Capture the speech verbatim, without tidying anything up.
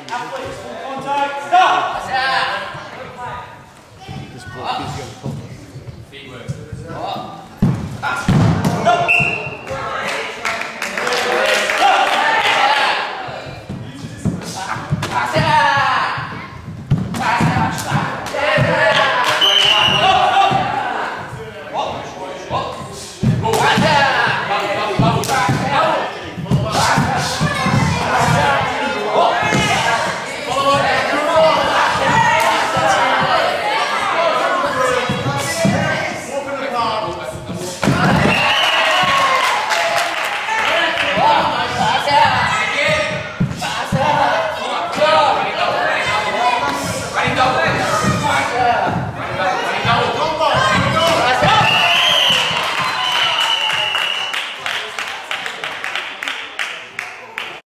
Athletes, full contact, stop! This block is going to come. Feet work. Stop!